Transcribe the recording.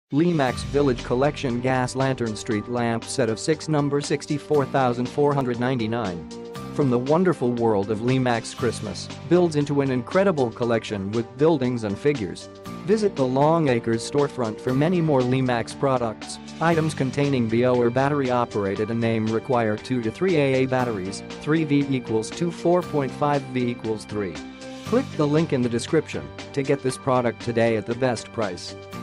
Limax Village Collection Gas Lantern Street Lamp Set of 6 number 64,499. From the wonderful world of Limax, Christmas builds into an incredible collection with buildings and figures. Visit the Long Acres storefront for many more Limax products. Items containing BO or battery-operated and name require 2 to 3 AA batteries, 3V equals 2, 4.5V equals 3. Click the link in the description to get this product today at the best price.